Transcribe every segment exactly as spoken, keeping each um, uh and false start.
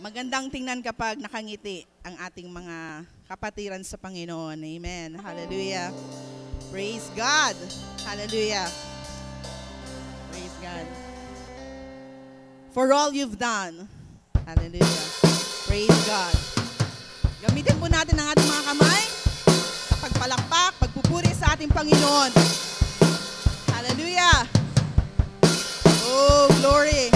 Magandang tingnan kapag nakangiti ang ating mga kapatiran sa Panginoon. Amen. Hallelujah. Praise God. Hallelujah. Praise God. For all you've done. Hallelujah. Praise God. Gamitin po natin ang ating mga kamay sa pagpalakpak, pagpupuri sa ating Panginoon. Hallelujah. Oh, glory.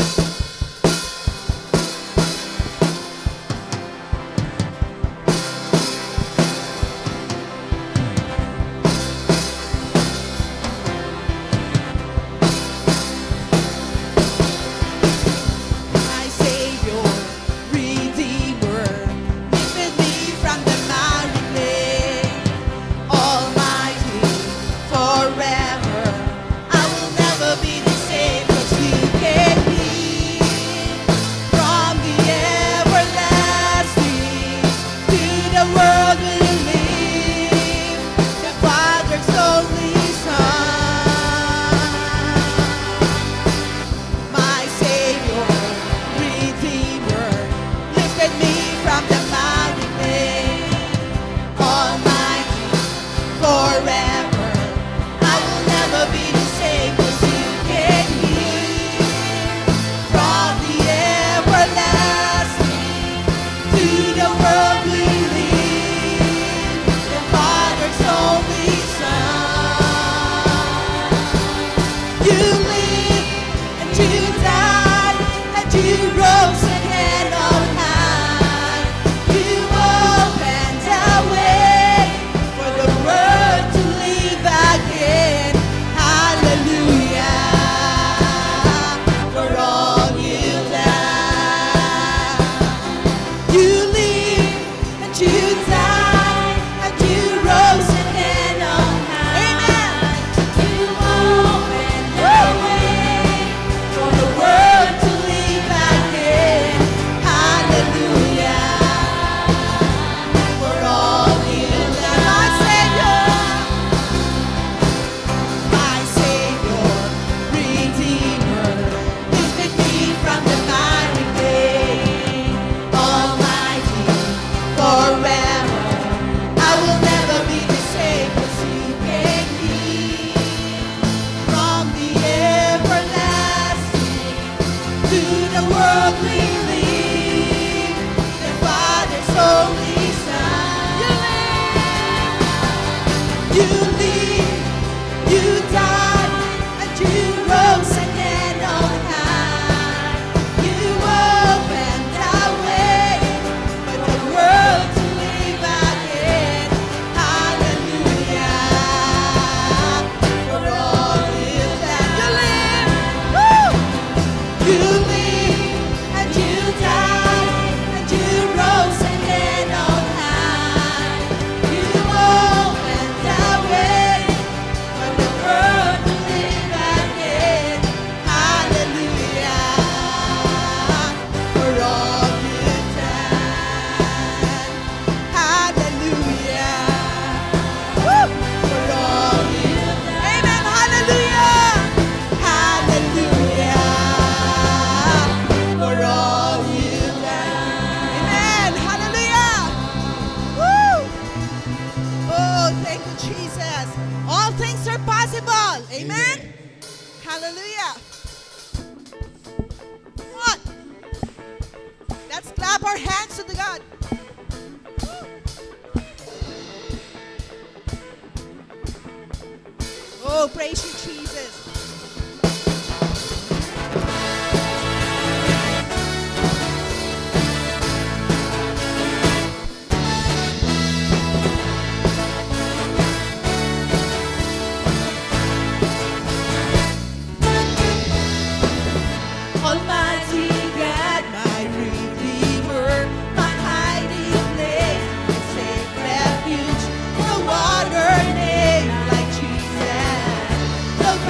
The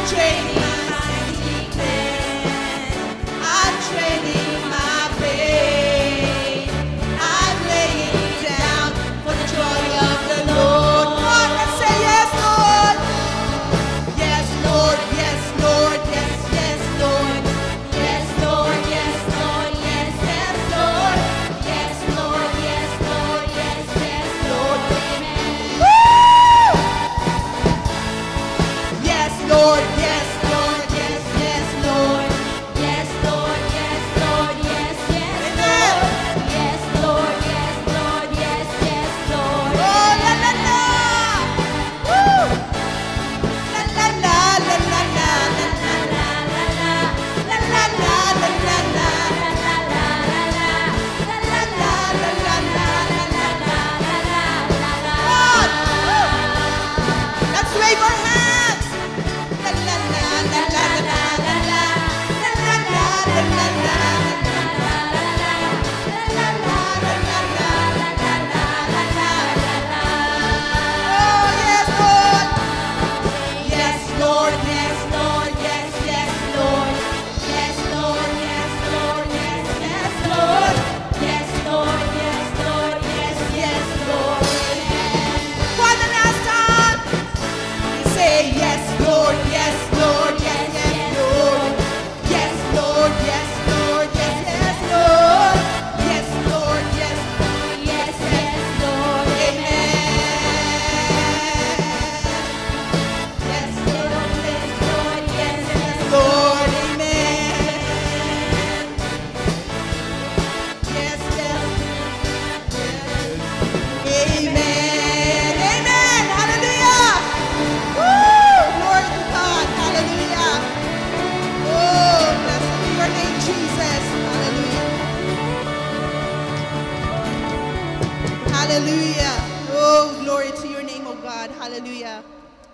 Hallelujah. Oh, glory to your name, oh God. Hallelujah.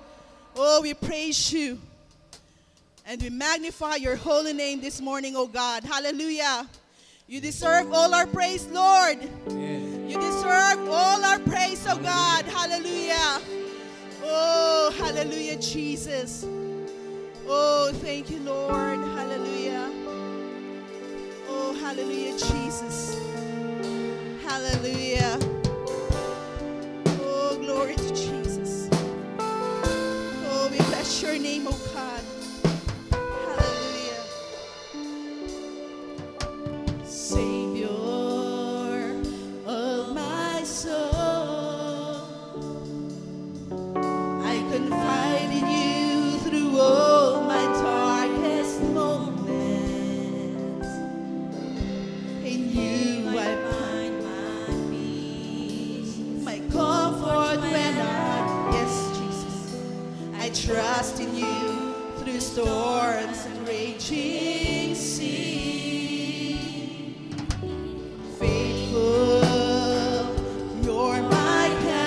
Oh, we praise you. And we magnify your holy name this morning, oh God. Hallelujah. You deserve all our praise, Lord. Amen. You deserve all our praise, oh God. Hallelujah. Oh, hallelujah, Jesus. Oh, thank you, Lord. Hallelujah. Oh, hallelujah, Jesus. Hallelujah. Oh, glory to Jesus. Oh, we bless your name, oh God. Hallelujah. Savior of my soul, I confide in you through all my darkest moments. In you I find my peace, my comfort when I, yes, Jesus, I trust in you through storms and raging sea. Faithful, you're my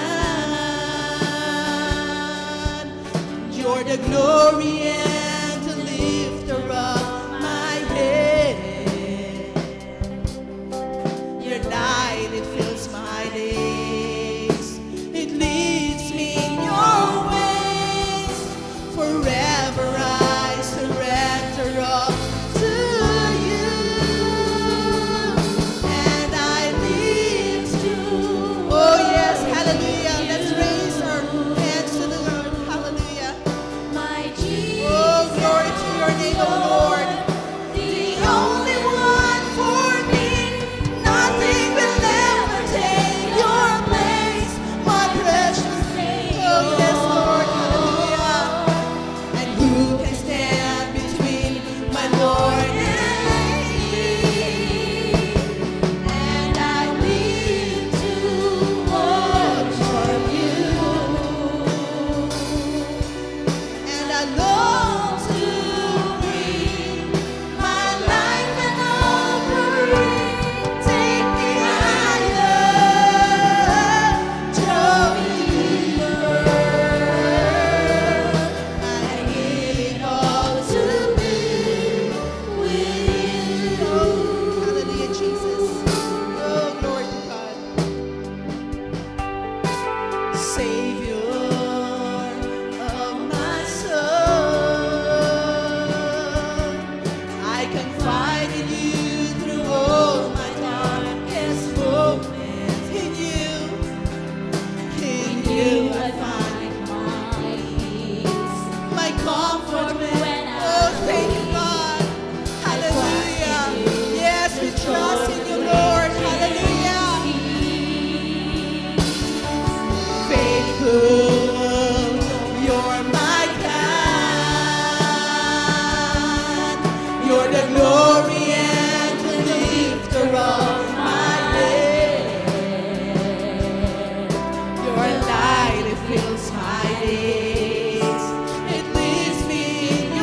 God. You're the glory and the lifter of my head. Your light, it fills my days. It leads me in your ways. Forever I surrender all to you. And I live to, oh yes, hallelujah. Let's raise our hands to the Lord. Hallelujah. My Jesus, Oh, glory to your name, oh Lord. the only one for me. Nothing will ever take your place, my precious Savior. Oh, yes, Lord, hallelujah. And who can stand between my Lord and me? And I live to worship you. And I long To bring my life an offering. Take me higher, draw me deeper. I give it all for me when I Oh, thank you, God. Hallelujah. Yes, we trust in you, Lord. Hallelujah. Faithful, you're my God. You're the glory and the lifter of my head. Your light, it fills my days. It leads me in your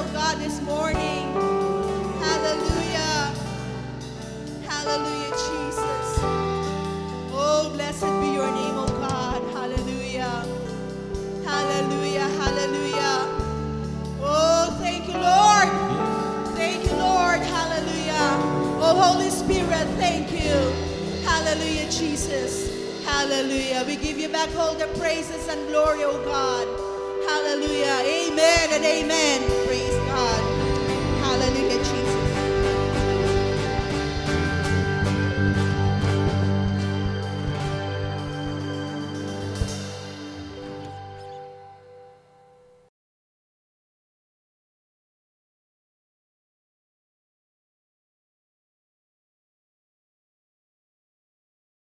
God, this morning. Hallelujah. Hallelujah, Jesus. Oh, blessed be your name, oh God. Hallelujah. Hallelujah. Hallelujah. Oh, thank you, Lord. Thank you, Lord. Hallelujah. Oh, Holy Spirit, thank you. Hallelujah, Jesus. Hallelujah. We give you back all the praises and glory, oh God. Hallelujah. Amen and amen. Praise God.